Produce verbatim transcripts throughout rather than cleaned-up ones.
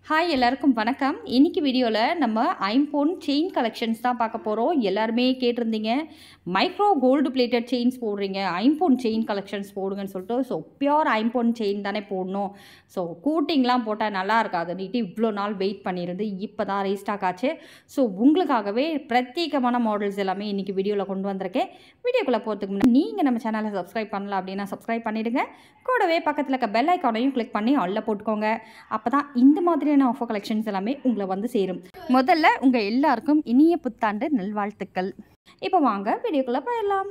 Hi எல்லாருக்கும் வணக்கம். இன்னைக்கு வீடியோவில் நம்ம ஐம்போன் செயின் கலெக்ஷன்ஸ் தான் பார்க்க போகிறோம். எல்லாருமே கேட்டிருந்தீங்க, மைக்ரோ கோல்டு பிளேட்டட் செயின்ஸ் போடுறீங்க, ஐம்போன் செயின் கலெக்ஷன்ஸ் போடுங்கன்னு சொல்லிட்டு. ஸோ பியோர் ஐம்போன் செயின் தானே போடணும், ஸோ கூட்டிங்லாம் போட்டால் நல்லா இருக்காது நீட்டு இவ்வளோ நாள் வெயிட் பண்ணியிருந்து இப்போ தான் ரீஸ்டாக் ஆச்சு. ஸோ உங்களுக்காகவே பிரத்யேகமான மாடல்ஸ் எல்லாமே இன்றைக்கி வீடியோவில் கொண்டு வந்திருக்கேன். வீடியோக்குள்ளே போகிறதுக்கு முன்னாடி நீங்கள் நம்ம சேனலை சப்ஸ்கிரைப் பண்ணல அப்படின்னா சப்ஸ்கிரைப் பண்ணிவிடுங்க. கூடவே பக்கத்தில் இருக்க பெல் ஐக்கானையும் கிளிக் பண்ணி ஆல்ல போட்டுக்கோங்க. அப்போ தான் இந்த மாதிரியான ஆஃபர் கலெக்ஷன்ஸ் எல்லாமே உங்களை வந்து சேரும். முதல்ல உங்கள் எல்லாருக்கும் இனிய புத்தாண்டு நல்வாழ்த்துக்கள். இப்போ வாங்க வீடியோக்குள்ளே போயிடலாம்.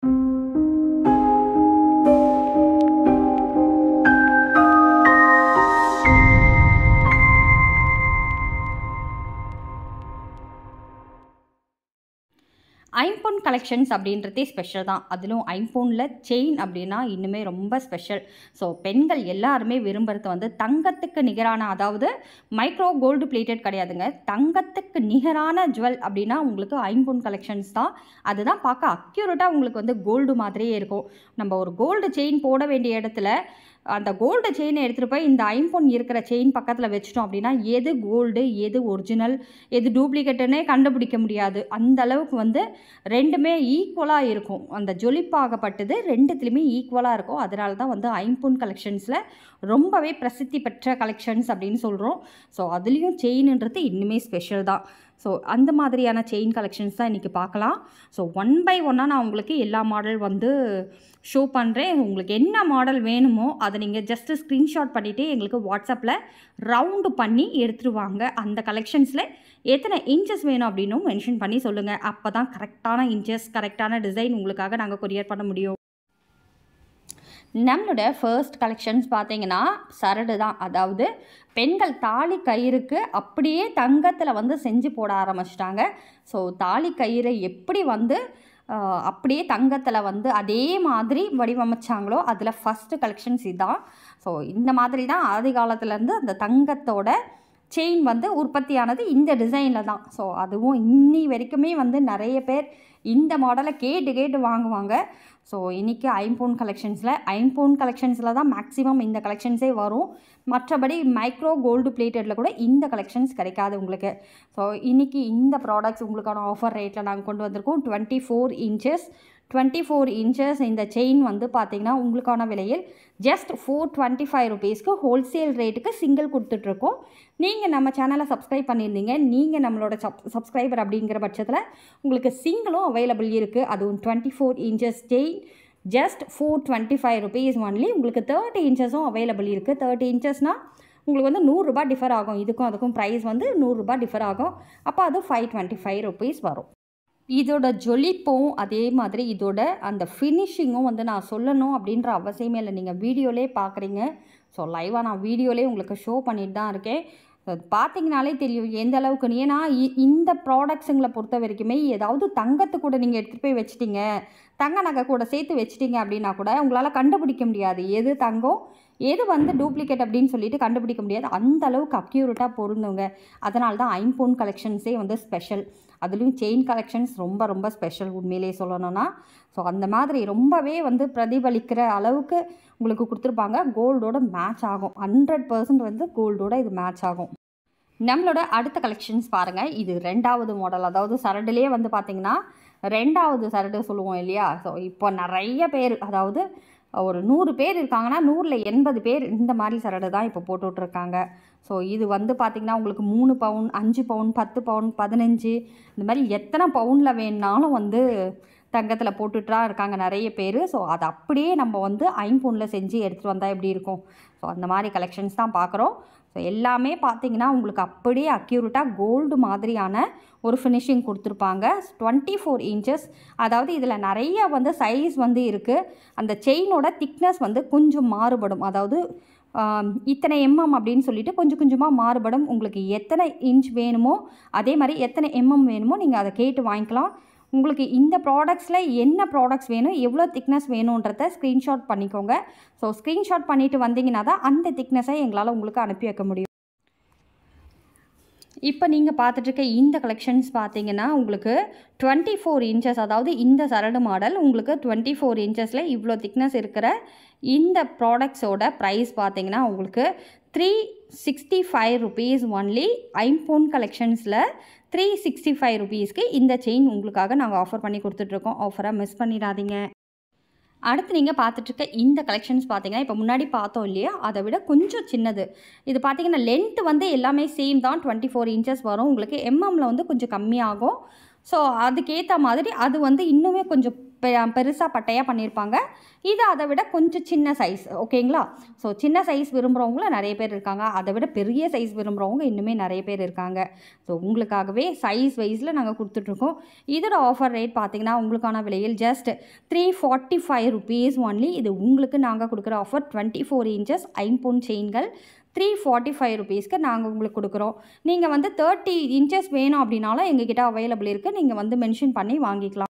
ஐம்போன் கலெக்ஷன்ஸ் அப்படின்றதே ஸ்பெஷல் தான். அதிலும் ஐம்போனில் செயின் அப்படின்னா இன்னுமே ரொம்ப ஸ்பெஷல். ஸோ பெண்கள் எல்லாருமே விரும்புகிறது வந்து தங்கத்துக்கு நிகரான, அதாவது மைக்ரோ கோல்டு பிளேட்டட் கிடையாதுங்க, தங்கத்துக்கு நிகரான ஜுவல் அப்படின்னா உங்களுக்கு ஐம்போன் கலெக்ஷன்ஸ் தான். அதுதான் பார்க்க அக்யூரேட்டாக உங்களுக்கு வந்து கோல்டு மாதிரியே இருக்கும். நம்ம ஒரு கோல்டு செயின் போட வேண்டிய இடத்துல அந்த கோல்டு செயினை எடுத்துகிட்டு போய் இந்த ஐம்போன் இருக்கிற செயின் பக்கத்தில் வச்சிட்டோம் அப்படின்னா எது கோல்டு எது ஒரிஜினல் எது டூப்ளிகேட்டுன்னே கண்டுபிடிக்க முடியாது. அந்த அளவுக்கு வந்து ரெண்டுமே ஈக்குவலாக இருக்கும். அந்த ஜொலிப்பாகப்பட்டது ரெண்டுத்துலேயுமே ஈக்குவலாக இருக்கும். அதனால தான் வந்து ஐம்போன் கலெக்ஷன்ஸில் ரொம்பவே பிரசித்தி பெற்ற கலெக்ஷன்ஸ் அப்படின்னு சொல்கிறோம். ஸோ அதுலேயும் செயின்ன்றது இன்னுமே ஸ்பெஷல் தான். ஸோ அந்த மாதிரியான செயின் கலெக்ஷன்ஸ் தான் இன்றைக்கி பார்க்கலாம். ஸோ ஒன் பை ஒன்னாக நான் உங்களுக்கு எல்லா மாடல் வந்து ஷோ பண்ணுறேன். உங்களுக்கு என்ன மாடல் வேணுமோ அதை நீங்கள் ஜஸ்ட்டு ஸ்க்ரீன்ஷாட் பண்ணிவிட்டு எங்களுக்கு வாட்ஸ்அப்பில் ரவுண்டு பண்ணி எடுத்துகிட்டு வாங்க. அந்த கலெக்ஷன்ஸில் எத்தனை இன்ச்சஸ் வேணும் அப்படின்னும் மென்ஷன் பண்ணி சொல்லுங்கள். அப்போ தான் கரெக்டான இன்ச்சஸ் கரெக்டான டிசைன் உங்களுக்காக நாங்கள் கொரியர் பண்ண முடியும். நம்மளோட ஃபர்ஸ்ட் கலெக்ஷன்ஸ் பார்த்தீங்கன்னா சரடு தான். அதாவது பெண்கள் தாலி கயிறுக்கு அப்படியே தங்கத்தில் வந்து செஞ்சு போட ஆரம்பிச்சிட்டாங்க. ஸோ தாலி கயிறை எப்படி வந்து அப்படியே தங்கத்தில் வந்து அதே மாதிரி வடிவமைச்சாங்களோ அதில் ஃபஸ்ட்டு கலெக்ஷன்ஸ் இதுதான். ஸோ இந்த மாதிரி தான் ஆதி காலத்துலேருந்து அந்த தங்கத்தோட செயின் வந்து உற்பத்தியானது இந்த டிசைனில் தான். ஸோ அதுவும் இன்னி வரைக்குமே வந்து நிறைய பேர் இந்த மாடலை கேட்டு கேட்டு வாங்குவாங்க. ஸோ இன்றைக்கி ஐம்போன் கலெக்ஷன்ஸில் ஐம்போன் கலெக்ஷன்ஸில் தான் மேக்ஸிமம் இந்த கலெக்ஷன்ஸே வரும். மற்றபடி மைக்ரோ கோல்டு பிளேட்டடில் கூட இந்த கலெக்ஷன்ஸ் கிடைக்காது உங்களுக்கு. ஸோ இன்றைக்கி இந்த ப்ராடக்ட்ஸ் உங்களுக்கான ஆஃபர் ரேட்டில் நாங்கள் கொண்டு வந்திருக்கோம். Twenty four inches twenty four inches இந்த செயின் வந்து பார்த்திங்கன்னா உங்களுக்கான விலையில் ஜஸ்ட் ஃபோர் டுவெண்ட்டி ஃபைவ் ருபீஸ்க்கு ஹோல்சேல் ரேட்டுக்கு சிங்கிள் கொடுத்துட்ருக்கோம். நீங்கள் நம்ம சேனலை சப்ஸ்கிரைப் பண்ணியிருந்தீங்க, நீங்கள் நம்மளோட சப் சப்ஸ்கிரைபர் அப்படிங்கிற பட்சத்தில் உங்களுக்கு சிங்கிளும் அவைலபிள் இருக்குது. அதுவும் twenty four inches chain just four twenty five rupees only. உங்களுக்கு தேர்ட்டி இன்ச்சஸும் அவைலபிள் இருக்குது. தேர்ட்டி இன்ச்சஸ்னால் உங்களுக்கு வந்து நூறுரூபா டிஃபர் ஆகும். இதுக்கும் அதுக்கும் ப்ரைஸ் வந்து நூறுரூபா டிஃபர் ஆகும். அப்போ அது ஃபைவ் டுவெண்ட்டி ஃபைவ் ருபீஸ் வரும். இதோட ஜொலிப்பும் அதே மாதிரி இதோட அந்த ஃபினிஷிங்கும் வந்து நான் சொல்லணும் அப்படின்ற அவசியமே இல்லை. நீங்கள் வீடியோலே பார்க்குறீங்க. ஸோ லைவாக நான் வீடியோலே உங்களுக்கு ஷோ பண்ணிட்டு தான் இருக்கேன். பார்த்தீங்கனாலே தெரியும் எந்த அளவுக்கு. ஏன்னா இந்த ப்ராடக்ட்ஸுங்களை பொறுத்த வரைக்குமே ஏதாவது தங்கத்து கூட நீங்கள் எடுத்துகிட்டு போய் வச்சிட்டிங்க, தங்க நகை கூட சேர்த்து வச்சிட்டிங்க அப்படின்னா கூட உங்களால் கண்டுபிடிக்க முடியாது எது தங்கம் எது வந்து டூப்ளிகேட் அப்படின்னு சொல்லிட்டு கண்டுபிடிக்க முடியாது. அந்த அளவுக்கு அக்யூரேட்டாக பொருந்துங்க. அதனால தான் ஐம்போன் கலெக்ஷன்ஸே வந்து ஸ்பெஷல். அதுலேயும் செயின் கலெக்ஷன்ஸ் ரொம்ப ரொம்ப ஸ்பெஷல் உண்மையிலே சொல்லணும்னா. ஸோ அந்த மாதிரி ரொம்பவே வந்து பிரதிபலிக்கிற அளவுக்கு உங்களுக்கு கொடுத்துருப்பாங்க. கோல்டோட மேட்ச் ஆகும். ஹண்ட்ரட் பர்சன்ட் வந்து கோல்டோட இது மேட்ச் ஆகும். நம்மளோட அடுத்த கலெக்ஷன்ஸ் பாருங்கள். இது ரெண்டாவது மாடல். அதாவது சரடுலேயே வந்து பார்த்திங்கன்னா ரெண்டாவது சரடு சொல்லுவோம் இல்லையா. ஸோ இப்போ நிறைய பேர், அதாவது ஒரு நூறு பேர் இருக்காங்கன்னா நூறில் எண்பது பேர் இந்த மாதிரி சரடு தான் இப்போ போட்டுட்ருக்காங்க. ஸோ இது வந்து பார்த்திங்கன்னா உங்களுக்கு மூணு பவுன் அஞ்சு பவுன் பத்து பவுன் பதினஞ்சு இந்த மாதிரி எத்தனை பவுனில் வேணுனாலும் வந்து தங்கத்தில் போட்டுட்டா இருக்காங்க நிறைய பேர். ஸோ அது அப்படியே நம்ம வந்து ஐம்போனில் செஞ்சு எடுத்துகிட்டு வந்தால் எப்படி இருக்கும். ஸோ அந்த மாதிரி கலெக்ஷன்ஸ் தான் பார்க்குறோம். ஸோ எல்லாமே பார்த்திங்கன்னா உங்களுக்கு அப்படியே அக்யூரேட்டாக கோல்டு மாதிரியான ஒரு ஃபினிஷிங் கொடுத்துருப்பாங்க. டுவெண்ட்டி ஃபோர் இன்ச்சஸ் அதாவது இதில் நிறைய வந்து சைஸ் வந்து இருக்குது. அந்த செயினோட திக்னஸ் வந்து கொஞ்சம் மாறுபடும். அதாவது இத்தனை எம்எம் அப்படின்னு சொல்லிட்டு கொஞ்சம் கொஞ்சமாக மாறுபடும். உங்களுக்கு எத்தனை இன்ச் வேணுமோ அதே மாதிரி எத்தனை எம்எம் வேணுமோ நீங்கள் அதை கேட்டு வாங்கிக்கலாம். உங்களுக்கு இந்த ப்ராடக்ட்ஸில் என்ன ப்ராடக்ட்ஸ் வேணும் எவ்வளோ திக்னஸ் வேணுன்றத ஸ்க்ரீன்ஷாட் பண்ணிக்கோங்க. ஸோ ஸ்க்ரீன்ஷாட் பண்ணிவிட்டு வந்தீங்கன்னா தான் அந்த திக்னஸை எங்களால் உங்களுக்கு அனுப்பி வைக்க முடியும். இப்போ நீங்கள் பார்த்துட்ருக்க இந்த கலெக்ஷன்ஸ் பார்த்தீங்கன்னா உங்களுக்கு டுவெண்ட்டி ஃபோர் இன்ச்சஸ், அதாவது இந்த சரடு மாடல் உங்களுக்கு டுவெண்ட்டி ஃபோர் இன்ச்சஸில் இவ்வளோ திக்னஸ் இருக்கிற இந்த ப்ராடக்ட்ஸோட ப்ரைஸ் பார்த்தீங்கன்னா உங்களுக்கு three sixty five rupees only. ஐம்போன் கலெக்ஷன்ஸில் த்ரீ சிக்ஸ்டி ஃபைவ் ருபீஸ்க்கு இந்த செயின் உங்களுக்காக நாங்கள் ஆஃபர் பண்ணி கொடுத்துட்ருக்கோம். ஆஃபராக மிஸ் பண்ணிடாதீங்க. அடுத்து நீங்கள் பார்த்துட்ருக்க இந்த கலெக்ஷன்ஸ் பார்த்தீங்கன்னா இப்போ முன்னாடி பார்த்தோம் இல்லையா, அதை விட கொஞ்சம் சின்னது. இது பார்த்தீங்கன்னா லென்த் வந்து எல்லாமே சேம் தான், டுவெண்ட்டி ஃபோர் இன்ச்சஸ் வரும். உங்களுக்கு எம்எம்மில் வந்து கொஞ்சம் கம்மியாகும். ஸோ அதுக்கேற்ற மாதிரி அது வந்து இன்னுமே கொஞ்சம் பெ பெருசாக பட்டையாக பண்ணியிருப்பாங்க. இது அதை விட கொஞ்சம் சின்ன சைஸ். ஓகேங்களா? ஸோ சின்ன சைஸ் விரும்புகிறவங்களும் நிறைய பேர் இருக்காங்க, அதை விட பெரிய சைஸ் விரும்புகிறவங்க இன்னுமே நிறைய பேர் இருக்காங்க. ஸோ உங்களுக்காகவே சைஸ் வைஸில் நாங்கள் கொடுத்துட்ருக்கோம். இதோட ஆஃபர் ரேட் பார்த்திங்கன்னா உங்களுக்கான விலையில் just three forty five rupees only. இது உங்களுக்கு நாங்கள் கொடுக்குற ஆஃபர். டுவெண்ட்டி ஃபோர் இன்ச்சஸ் ஐம்பொன் செயின்கள் த்ரீ ஃபார்ட்டி ஃபைவ் ருபீஸ்க்கு நாங்கள் உங்களுக்கு கொடுக்குறோம். நீங்கள் வந்து தேர்ட்டி இன்ச்சஸ் வேணும் அப்படின்னாலும் எங்ககிட்ட அவைலபிள் இருக்குது. நீங்கள் வந்து மென்ஷன் பண்ணி வாங்கிக்கலாம்.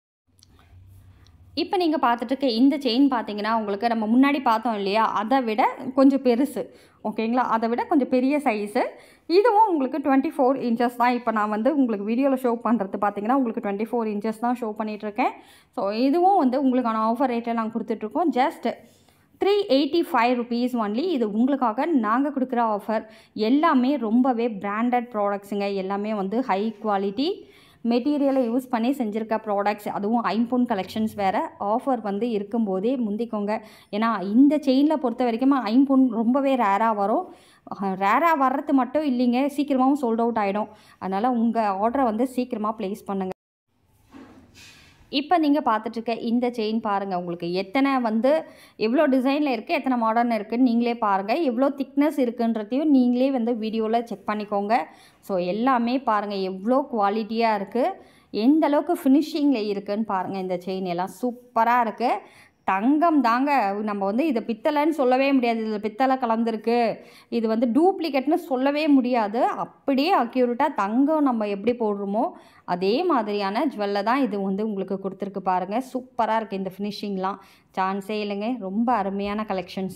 இப்போ நீங்கள் பார்த்துட்டுருக்க இந்த செயின் பார்த்தீங்கன்னா உங்களுக்கு நம்ம முன்னாடி பார்த்தோம் இல்லையா, அதை விட கொஞ்சம் பெருசு. ஓகேங்களா? அதை விட கொஞ்சம் பெரிய சைஸு. இதுவும் உங்களுக்கு டுவெண்ட்டி ஃபோர் இன்ச்சஸ் தான். இப்போ நான் வந்து உங்களுக்கு வீடியோவில் ஷோ பண்ணுறது பார்த்தீங்கன்னா உங்களுக்கு டுவெண்ட்டி ஃபோர் இன்ச்சஸ் தான் ஷோ பண்ணிகிட்ருக்கேன். ஸோ இதுவும் வந்து உங்களுக்கான ஆஃபர் ரேட்டில் நாங்கள் கொடுத்துட்ருக்கோம். Just three eighty five rupees only. இது உங்களுக்காக நாங்கள் கொடுக்குற ஆஃபர். எல்லாமே ரொம்பவே பிராண்டட் ப்ராடக்ட்ஸுங்க. எல்லாமே வந்து ஹை குவாலிட்டி மெட்டீரியலை யூஸ் பண்ணி செஞ்சுருக்க ப்ராடக்ட்ஸ். அதுவும் ஐம்பொன் கலெக்ஷன்ஸ் வேறு. ஆஃபர் வந்து இருக்கும்போதே முந்திக்கோங்க. ஏன்னா இந்த செயினில் பொறுத்த வரைக்கும் ஐம்பொன் ரொம்பவே ரேராக வரும். ரேராக வர்றது மட்டும் இல்லைங்க, சீக்கிரமாகவும் சோல்ட் அவுட் ஆகிடும். அதனால் உங்கள் ஆர்டரை வந்து சீக்கிரமாக ப்ளேஸ் பண்ணுங்கள். இப்போ நீங்கள் பார்த்துட்ருக்க இந்த செயின் பாருங்கள். உங்களுக்கு எத்தனை வந்து எவ்வளோ டிசைனில் இருக்குது, எத்தனை மாடர்ன் இருக்குதுன்னு நீங்களே பாருங்கள். எவ்வளோ திக்னஸ் இருக்குன்றதையும் நீங்களே வந்து வீடியோவில் செக் பண்ணிக்கோங்க. ஸோ எல்லாமே பாருங்கள் எவ்வளோ குவாலிட்டியாக இருக்குது, எந்த அளவுக்கு ஃபினிஷிங்கில் இருக்குதுன்னு பாருங்கள். இந்த செயின் எல்லாம் சூப்பராக இருக்குது. தங்கம் தாங்க. நம்ம வந்து இதை பித்தளைன்னு சொல்லவே முடியாது. இதில் பித்தளை கலந்துருக்கு, இது வந்து டூப்ளிகேட்னு சொல்லவே முடியாது. அப்படியே அக்யூரேட்டாக தங்கம் நம்ம எப்படி போடுறோமோ அதே மாதிரியான ஜுவல்லை தான் இது வந்து உங்களுக்கு கொடுத்துருக்கு பாருங்கள். சூப்பராக இருக்குது. இந்த ஃபினிஷிங்லாம் சான்ஸே இல்லைங்க. ரொம்ப அருமையான கலெக்ஷன்ஸ்.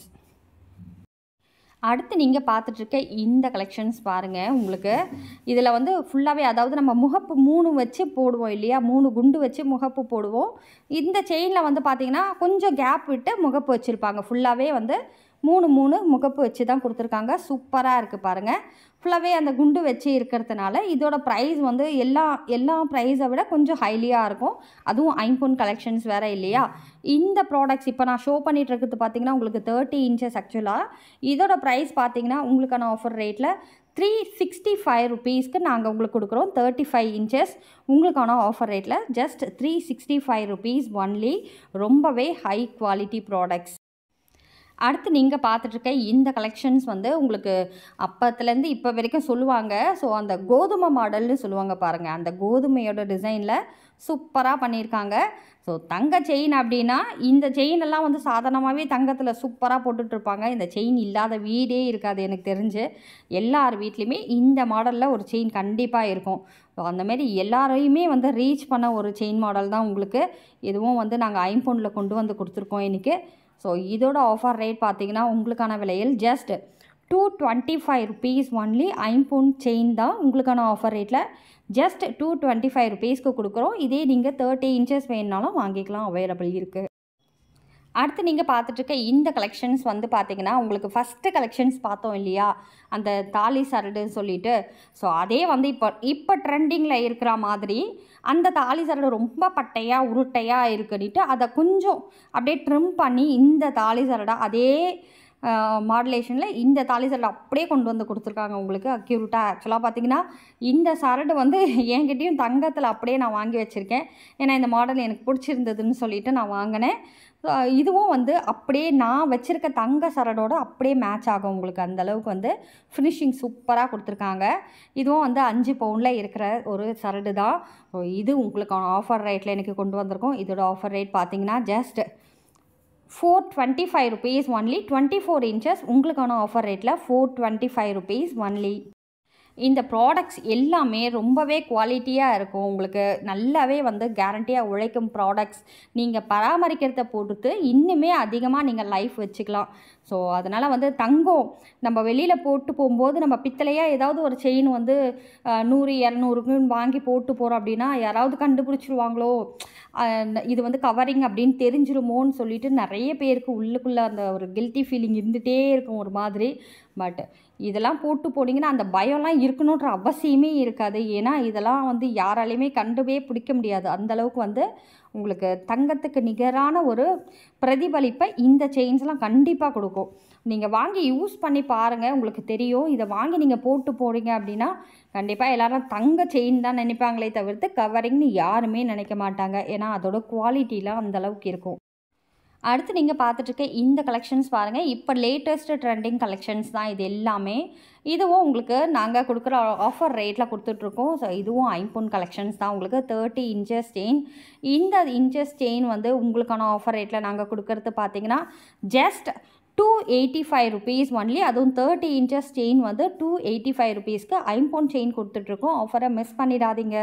அடுத்து நீங்கள் பார்த்துட்ருக்க இந்த கலெக்ஷன்ஸ் பாருங்கள். உங்களுக்கு இதில் வந்து ஃபுல்லாகவே, அதாவது நம்ம முகப்பு மூணு வச்சு போடுவோம் இல்லையா, மூணு குண்டு வச்சு முகப்பு போடுவோம். இந்த செயினில் வந்து பார்த்திங்கன்னா கொஞ்சம் கேப் விட்டு முகப்பு வச்சுருப்பாங்க. ஃபுல்லாகவே வந்து மூணு மூணு முகப்பு வச்சு தான் கொடுத்துருக்காங்க. சூப்பராக இருக்குது பாருங்கள். ஃபுல்லாகவே அந்த குண்டு வச்சு இருக்கிறதுனால இதோட ப்ரைஸ் வந்து எல்லா எல்லா ப்ரைஸை விட கொஞ்சம் ஹைலியாக இருக்கும். அதுவும் ஐம்பொன் கலெக்ஷன்ஸ் வேறு இல்லையா. இந்த ப்ராடக்ட்ஸ் இப்போ நான் ஷோ பண்ணிகிட்டு இருக்கிறது பார்த்திங்கன்னா உங்களுக்கு தேர்ட்டி இன்ச்சஸ். ஆக்சுவலாக இதோட ப்ரைஸ் பார்த்திங்கன்னா உங்களுக்கான ஆஃபர் ரேட்டில் த்ரீ சிக்ஸ்டி ஃபைவ் ருபீஸ்க்கு நாங்கள் உங்களுக்கு கொடுக்குறோம். தேர்ட்டி ஃபைவ் இன்ச்சஸ் உங்களுக்கான ஆஃபர் ரேட்டில் just three sixty five rupees only. ரொம்பவே ஹை குவாலிட்டி ப்ராடக்ட்ஸ். அடுத்து நீங்கள் பார்த்துட்ருக்க இந்த கலெக்ஷன்ஸ் வந்து உங்களுக்கு அப்பத்துலேருந்து இப்போ வரைக்கும் சொல்லுவாங்க. ஸோ அந்த கோதுமை மாடல்னு சொல்லுவாங்க பாருங்கள். அந்த கோதுமையோட டிசைனில் சூப்பராக பண்ணியிருக்காங்க. ஸோ தங்க செயின் அப்படின்னா இந்த செயினெல்லாம் வந்து சாதாரணமாகவே தங்கத்தில் சூப்பராக போட்டுட்ருப்பாங்க. இந்த செயின் இல்லாத வீடே இருக்காது எனக்கு தெரிஞ்சு. எல்லார் வீட்லேயுமே இந்த மாடலில் ஒரு செயின் கண்டிப்பாக இருக்கும். ஸோ அந்தமாரி எல்லாரையுமே வந்து ரீச் பண்ண ஒரு செயின் மாடல் தான் உங்களுக்கு. இதுவும் வந்து நாங்கள் ஐம்பொனில் கொண்டு வந்து கொடுத்துருக்கோம் இன்றைக்கி. ஸோ இதோட ஆஃபர் ரேட் பார்த்திங்கன்னா உங்களுக்கான விலையில் just two twenty five rupees only. ஐம்பொன் செயின் தான் உங்களுக்கான ஆஃபர் ரேட்டில் ஜஸ்ட் டூ டுவெண்ட்டி ஃபைவ் ருபீஸ்க்கு கொடுக்குறோம். இதே நீங்கள் தேர்ட்டி இன்ச்சஸ் வேணுனாலும் வாங்கிக்கலாம், அவைலபிள் இருக்குது. அடுத்து நீங்கள் பார்த்துட்ருக்க இந்த கலெக்ஷன்ஸ் வந்து பார்த்திங்கன்னா உங்களுக்கு ஃபஸ்ட்டு கலெக்ஷன்ஸ் பார்த்தோம் இல்லையா, அந்த தாலி சரடுன்னு சொல்லிட்டு. ஸோ அதே வந்து இப்போ இப்போ ட்ரெண்டிங்கில் இருக்கிற மாதிரி அந்த தாலி சரடு ரொம்ப பட்டையாக உருட்டையாக இருக்குன்னிட்டு அதை கொஞ்சம் அப்படியே ட்ரிம் பண்ணி இந்த தாலி சரடை அதே மாடுலேஷனில் இந்த தாலி சரடு அப்படியே கொண்டு வந்து கொடுத்துருக்காங்க உங்களுக்கு அக்யூரேட்டாக. ஆக்சுவலாக பார்த்திங்கன்னா இந்த சரடு வந்து என்கிட்டையும் தங்கத்தில் அப்படியே நான் வாங்கி வச்சுருக்கேன். ஏன்னா இந்த மாடல் எனக்கு பிடிச்சிருந்ததுன்னு சொல்லிவிட்டு நான் வாங்கினேன். இதுவும் வந்து அப்படியே நான் வச்சுருக்க தங்க சரடோடு அப்படியே மேட்ச் ஆகும் உங்களுக்கு. அந்தளவுக்கு வந்து ஃபினிஷிங் சூப்பராக கொடுத்துருக்காங்க. இதுவும் வந்து அஞ்சு பவுண்டில் இருக்கிற ஒரு சரடு தான். ஸோ இது உங்களுக்கான ஆஃபர் ரேட்டில் எனக்கு கொண்டு வந்திருக்கோம். இதோட ஆஃபர் ரேட் பார்த்திங்கன்னா just four twenty five rupees only. Twenty four inches உங்களுக்கான ஆஃபர் ரேட்டில் four twenty five rupees only. இந்த ப்ராடக்ட்ஸ் எல்லாமே ரொம்பவே குவாலிட்டியாக இருக்கும். உங்களுக்கு நல்லாவே வந்து கேரண்டியாக உழைக்கும் ப்ராடக்ட்ஸ். நீங்கள் பராமரிக்கிறத பொறுத்து இன்னுமே அதிகமாக நீங்கள் லைஃப் வச்சுக்கலாம். ஸோ அதனால் வந்து தங்கம் நம்ம வெளியில் போட்டு போகும்போது நம்ம பித்தளையாக ஏதாவது ஒரு செயின் வந்து நூறு இரநூறுக்குன்னு வாங்கி போட்டு போகிறோம் அப்படின்னா யாராவது கண்டுபிடிச்சிருவாங்களோ, இது வந்து கவரிங் அப்படின்னு தெரிஞ்சிருமோன்னு சொல்லிட்டு நிறைய பேருக்கு உள்ளுக்குள்ளே அந்த ஒரு கில்ட்டி ஃபீலிங் இருந்துகிட்டே இருக்கும் ஒரு மாதிரி. பட் இதெல்லாம் போட்டு போனீங்கன்னா அந்த பயம்லாம் இருக்கணுன்ற அவசியமே இருக்காது. ஏன்னா இதெல்லாம் வந்து யாராலையுமே கண்டுவே பிடிக்க முடியாது. அந்தளவுக்கு வந்து உங்களுக்கு தங்கத்துக்கு நிகரான ஒரு பிரதிபலிப்பை இந்த செயின்ஸ்லாம் கண்டிப்பாக கொடுக்கும். நீங்கள் வாங்கி யூஸ் பண்ணி பாருங்கள், உங்களுக்கு தெரியும். இதை வாங்கி நீங்கள் போட்டு போகிறீங்க அப்படின்னா கண்டிப்பாக எல்லோரும் தங்க செயின் தான் நினைப்பாங்களே தவிர்த்து கவரிங்னு யாருமே நினைக்க மாட்டாங்க. ஏன்னா அதோட குவாலிட்டிலாம் அந்தளவுக்கு இருக்கும். அடுத்து நீங்கள் பார்த்துட்ருக்க இந்த கலெக்ஷன்ஸ் பாருங்கள். இப்போ லேட்டஸ்ட்டு ட்ரெண்டிங் கலெக்ஷன்ஸ் தான் இது எல்லாமே. இதுவும் உங்களுக்கு நாங்கள் கொடுக்குற ஆஃபர் ரேட்டில் கொடுத்துட்ருக்கோம். ஸோ இதுவும் ஐம்பொன் கலெக்ஷன்ஸ் தான். உங்களுக்கு தேர்ட்டி இன்ச்சஸ் செயின். இந்த இன்ச்சஸ் செயின் வந்து உங்களுக்கான ஆஃபர் ரேட்டில் நாங்கள் கொடுக்குறது பார்த்தீங்கன்னா just two eighty five rupees only. அதுவும் தேர்ட்டி இன்ச்சஸ் செயின் வந்து டூ எயிட்டி ஃபைவ் ருபீஸ்க்கு ஐம்பொன் செயின் கொடுத்துட்ருக்கோம். ஆஃபரை மிஸ் பண்ணிடாதீங்க.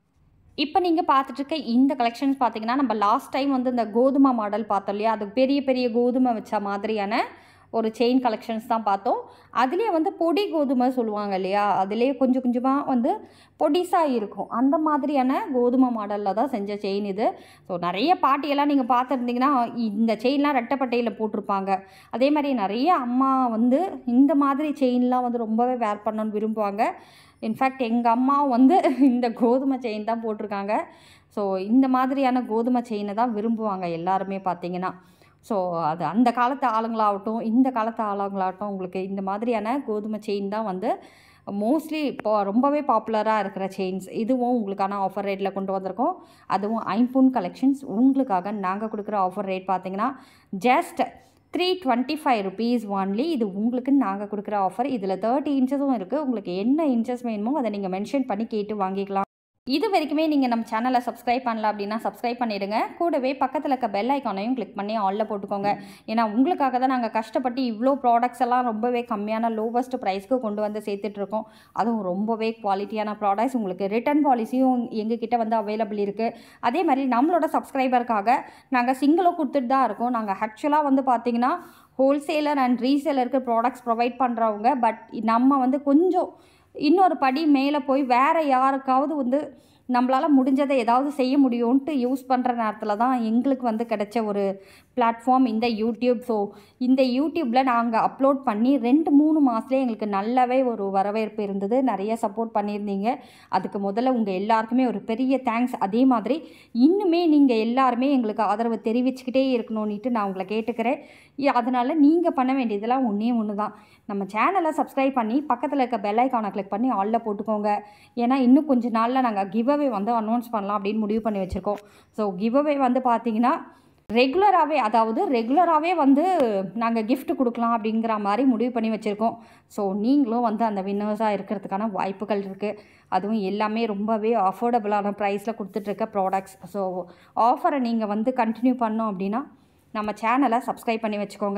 இப்போ நீங்கள் பார்த்துட்ருக்க இந்த கலெக்ஷன்ஸ் பார்த்தீங்கன்னா நம்ம லாஸ்ட் டைம் வந்து இந்த கோதுமை மாடல் பார்த்தோம் இல்லையா, அது பெரிய பெரிய கோதுமை வச்ச மாதிரியான ஒரு செயின் கலெக்ஷன்ஸ் தான் பார்த்தோம். அதுலேயே வந்து பொடி கோதுமை சொல்லுவாங்க இல்லையா, அதுலேயே கொஞ்சம் கொஞ்சமாக வந்து பொடிசாக இருக்கும். அந்த மாதிரியான கோதுமை மாடலில் தான் செஞ்ச செயின் இது. ஸோ நிறைய பாட்டியெல்லாம் நீங்கள் பார்த்துருந்தீங்கன்னா இந்த செயின்லாம் ரெட்டைப்பட்டையில் போட்டிருப்பாங்க. அதே மாதிரி நிறைய அம்மா வந்து இந்த மாதிரி செயின்லாம் வந்து ரொம்பவே வேர் பண்ணணும்னு விரும்புவாங்க. இன்ஃபேக்ட் எங்கள் அம்மா வந்து இந்த கோதுமை செயின் தான் போட்டிருக்காங்க. ஸோ இந்த மாதிரியான கோதுமை செயினை தான் விரும்புவாங்க எல்லாருமே பார்த்தீங்கன்னா. ஸோ அது அந்த காலத்து ஆளுங்களாகட்டும் இந்த காலத்து ஆளுங்களாகட்டும் உங்களுக்கு இந்த மாதிரியான கோதுமை செயின் தான் வந்து மோஸ்ட்லி இப்போ ரொம்பவே பாப்புலராக இருக்கிற செயின்ஸ். இதுவும் உங்களுக்கான ஆஃபர் ரேட்டில் கொண்டு வந்திருக்கோம். அதுவும் ஐம்பொன் கலெக்ஷன்ஸ் உங்களுக்காக நாங்கள் கொடுக்குற ஆஃபர் ரேட் பார்த்தீங்கன்னா just three twenty five rupees only. இது உங்களுக்கு நாங்கள் கொடுக்குற ஆஃபர். இதில் தேர்ட்டி இன்ச்சஸும் இருக்குது. உங்களுக்கு என்ன இன்ச்சஸ் வேணுமோ அதை நீங்கள் மென்ஷன் பண்ணி கேட்டு வாங்கிக்கலாம். இது வரைக்குமே நீங்கள் நம்ம சேனலை சப்ஸ்கிரைப் பண்ணல அப்படின்னா சப்ஸ்கிரைப் பண்ணிவிடுங்க. கூடவே பக்கத்தில் இருக்க பெல் ஐக்கானையும் கிளிக் பண்ணி ஆலில் போட்டுக்கோங்க. ஏன்னா உங்களுக்காக தான் நாங்கள் கஷ்டப்பட்டு இவ்வளோ ப்ராடக்ட்ஸ் எல்லாம் ரொம்பவே கம்மியான லோவஸ்ட் ப்ரைஸ்க்கு கொண்டு வந்து சேர்த்துட்ருக்கோம். அதுவும் ரொம்பவே குவாலிட்டியான ப்ராடக்ட்ஸ். உங்களுக்கு ரிட்டர்ன் பாலிசியும் எங்ககிட்ட வந்து அவைலபிள் இருக்குது. அதே மாதிரி நம்மளோட சப்ஸ்கிரைபருக்காக நாங்கள் சிங்கிளும் கொடுத்துட்டு தான் இருக்கோம். நாங்கள் ஆக்சுவலாக வந்து பார்த்திங்கன்னா ஹோல்சேலர் அண்ட் ரீசேலருக்கு ப்ராடக்ட்ஸ் ப்ரொவைட் பண்ணுறவங்க. பட் நம்ம வந்து கொஞ்சம் இன்னொரு படி மேலே போய் வேறு யாருக்காவது வந்து நம்மளால் முடிஞ்சதை ஏதாவது செய்ய முடியும்ன்ட்டு யூஸ் பண்ணுற நேரத்தில் தான் எங்களுக்கு வந்து கிடைச்ச ஒரு பிளாட்ஃபார்ம் இந்த யூடியூப். ஸோ இந்த யூடியூப்பில் நாங்கள் அப்லோட் பண்ணி ரெண்டு மூணு மாதத்துலேயே எங்களுக்கு நல்லாவே ஒரு வரவேற்பு இருந்தது. நிறைய சப்போர்ட் பண்ணியிருந்தீங்க. அதுக்கு முதல்ல உங்கள் எல்லாருக்குமே ஒரு பெரிய தேங்க்ஸ். அதே மாதிரி இன்னுமே நீங்கள் எல்லாருமே எங்களுக்கு ஆதரவு தெரிவிச்சுக்கிட்டே இருக்கணும்னுட்டு நான் உங்களை கேட்டுக்கிறேன். அதனால் நீங்கள் பண்ண வேண்டியதெல்லாம் ஒன்றே ஒன்று தான். நம்ம சேனலை சப்ஸ்கிரைப் பண்ணி பக்கத்தில் இருக்க பெல் ஐக்கானை கிளிக் பண்ணி ஆலில் போட்டுக்கோங்க. ஏன்னா இன்னும் கொஞ்சம் நாளில் நாங்கள் கிவ் அவே வந்து அனௌன்ஸ் பண்ணலாம் அப்படின்னு முடிவு பண்ணி வச்சுருக்கோம். ஸோ கிவ் அவே வந்து பார்த்திங்கன்னா ரெகுலராகவே அதாவது ரெகுலராகவே வந்து நாங்கள் கிஃப்ட் கொடுக்கலாம் அப்படிங்கிற மாதிரி முடிவு பண்ணி வச்சுருக்கோம். ஸோ நீங்களும் வந்து அந்த வின்னர்ஸாக இருக்கிறதுக்கான வாய்ப்புகள் இருக்குது. அதுவும் எல்லாமே ரொம்பவே அஃபோர்டபுளான ப்ரைஸில் கொடுத்துட்ருக்க ப்ராடக்ட்ஸ். ஸோ ஆஃபரை நீங்கள் வந்து கண்டினியூ பண்ணோம் அப்படின்னா நம்ம சேனலை சப்ஸ்கிரைப் பண்ணி வச்சுக்கோங்க.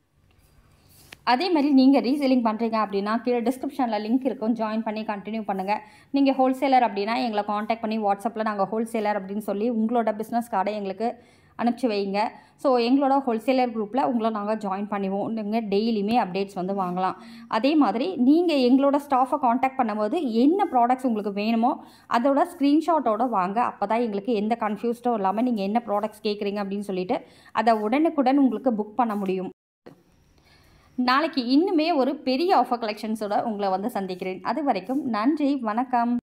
அதே மாதிரி நீங்கள் ரீசேலிங் பண்ணுறீங்க அப்படின்னா கீழே டிஸ்கிரிப்ஷனில் லிங்க் இருக்கும், ஜாயின் பண்ணி கண்டினியூ பண்ணுங்கள். நீங்கள் ஹோல்சேலர் அப்படின்னா எங்களை காண்டாக்ட் பண்ணி வாட்ஸ்அப்பில் நாங்கள் ஹோல்சேலர் அப்படின்னு சொல்லி உங்களோட பிஸ்னஸ் கார்டை எங்களுக்கு அனுப்பிச்சி வைங்க. ஸோ எங்களோட ஹோல்சேலர் குரூப்பில் உங்களை நாங்கள் ஜாயின் பண்ணுவோம். நீங்கள் டெய்லியுமே அப்டேட்ஸ் வந்து வாங்கலாம். அதே மாதிரி நீங்கள் எங்களோட ஸ்டாஃபை காண்டாக்ட் பண்ணும்போது என்ன ப்ராடக்ட்ஸ் உங்களுக்கு வேணுமோ அதோட ஸ்க்ரீன்ஷாட்டோட வாங்க. அப்போ தான் எங்களுக்கு எந்த கன்ஃபியூஸ்டும் இல்லாமல் நீங்கள் என்ன ப்ராடக்ட்ஸ் கேட்குறீங்க அப்படின்னு சொல்லிட்டு அதை உடனுக்குடன் உங்களுக்கு புக் பண்ண முடியும். நாளைக்கு இன்னுமே ஒரு பெரிய ஆஃபர் கலெக்ஷன்ஸோட உங்களை வந்து சந்திக்கிறேன். அது வரைக்கும் நன்றி, வணக்கம்.